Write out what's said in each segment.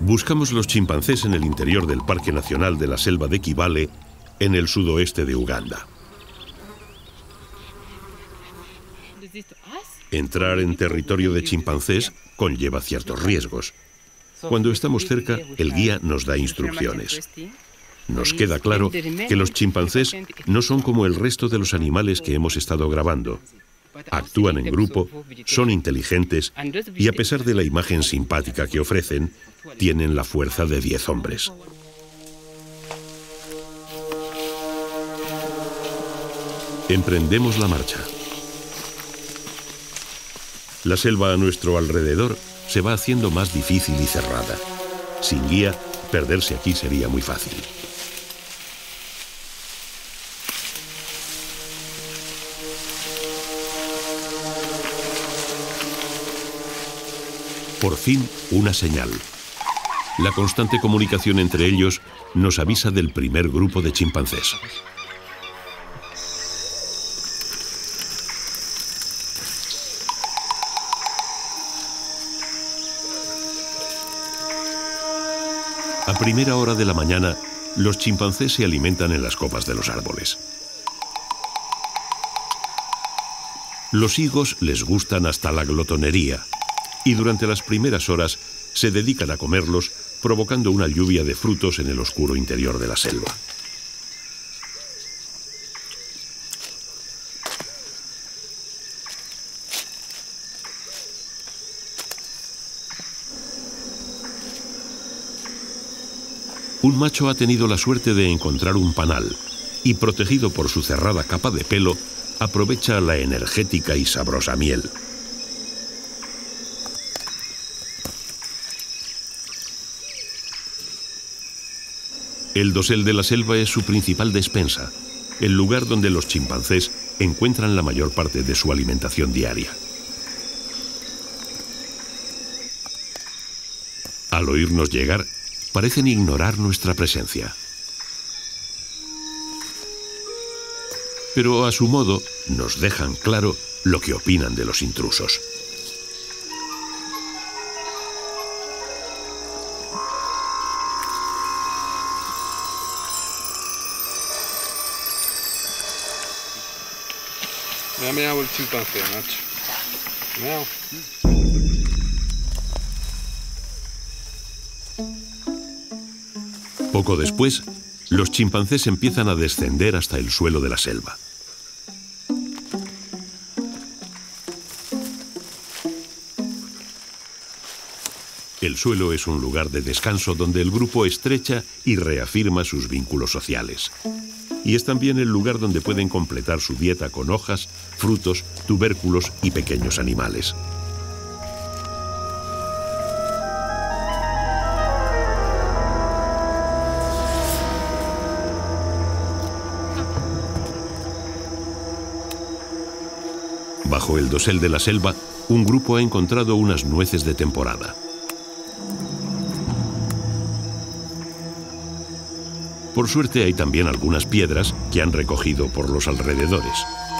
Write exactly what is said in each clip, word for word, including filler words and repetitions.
Buscamos los chimpancés en el interior del Parque Nacional de la Selva de Kibale, en el sudoeste de Uganda. Entrar en territorio de chimpancés conlleva ciertos riesgos. Cuando estamos cerca, el guía nos da instrucciones. Nos queda claro que los chimpancés no son como el resto de los animales que hemos estado grabando. Actúan en grupo, son inteligentes y a pesar de la imagen simpática que ofrecen, tienen la fuerza de diez hombres. Emprendemos la marcha. La selva a nuestro alrededor se va haciendo más difícil y cerrada. Sin guía, perderse aquí sería muy fácil. Por fin, una señal. La constante comunicación entre ellos nos avisa del primer grupo de chimpancés. A primera hora de la mañana, los chimpancés se alimentan en las copas de los árboles. Los higos les gustan hasta la glotonería y durante las primeras horas se dedican a comerlos, provocando una lluvia de frutos en el oscuro interior de la selva. Un macho ha tenido la suerte de encontrar un panal y, protegido por su cerrada capa de pelo, aprovecha la energética y sabrosa miel. El dosel de la selva es su principal despensa, el lugar donde los chimpancés encuentran la mayor parte de su alimentación diaria. Al oírnos llegar, parecen ignorar nuestra presencia. Pero a su modo nos dejan claro lo que opinan de los intrusos. Me ha meado el chimpancé, macho. Me ha meado. Poco después, los chimpancés empiezan a descender hasta el suelo de la selva. El suelo es un lugar de descanso donde el grupo estrecha y reafirma sus vínculos sociales. Y es también el lugar donde pueden completar su dieta con hojas, frutos, tubérculos y pequeños animales. Bajo el dosel de la selva, un grupo ha encontrado unas nueces de temporada. Por suerte hay también algunas piedras que han recogido por los alrededores.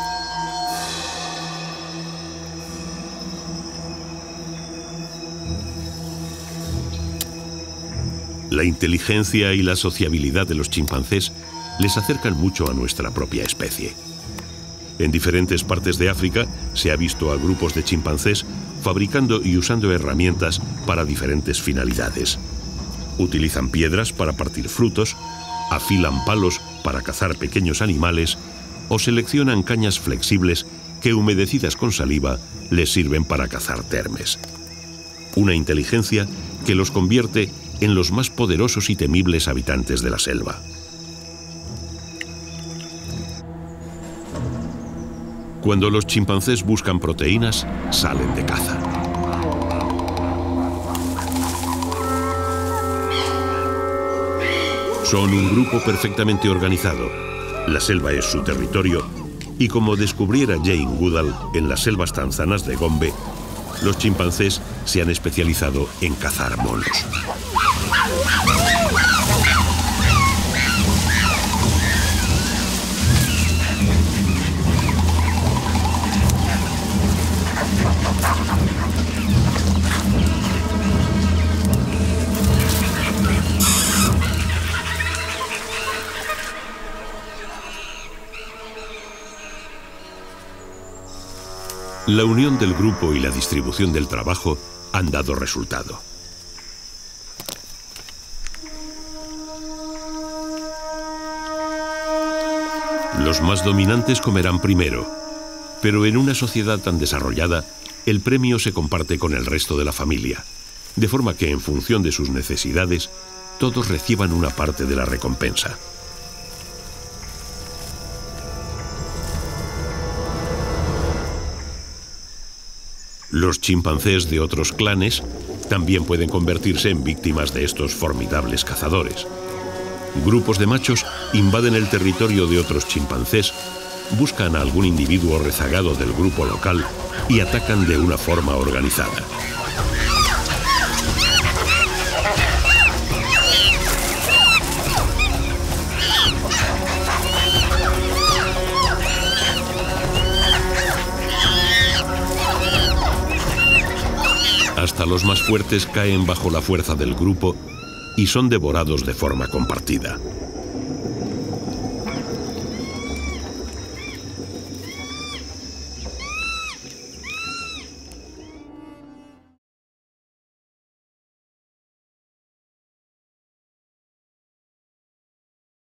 La inteligencia y la sociabilidad de los chimpancés les acercan mucho a nuestra propia especie. En diferentes partes de África se ha visto a grupos de chimpancés fabricando y usando herramientas para diferentes finalidades. Utilizan piedras para partir frutos, afilan palos para cazar pequeños animales o seleccionan cañas flexibles que, humedecidas con saliva, les sirven para cazar termes. Una inteligencia que los convierte en los más poderosos y temibles habitantes de la selva. Cuando los chimpancés buscan proteínas, salen de caza. Son un grupo perfectamente organizado. La selva es su territorio y, como descubriera Jane Goodall en las selvas tanzanas de Gombe, los chimpancés se han especializado en cazar monos. La unión del grupo y la distribución del trabajo han dado resultado. Los más dominantes comerán primero, pero en una sociedad tan desarrollada, el premio se comparte con el resto de la familia, de forma que en función de sus necesidades, todos reciban una parte de la recompensa. Los chimpancés de otros clanes también pueden convertirse en víctimas de estos formidables cazadores. Grupos de machos invaden el territorio de otros chimpancés, buscan a algún individuo rezagado del grupo local y atacan de una forma organizada. Hasta los más fuertes caen bajo la fuerza del grupo y son devorados de forma compartida.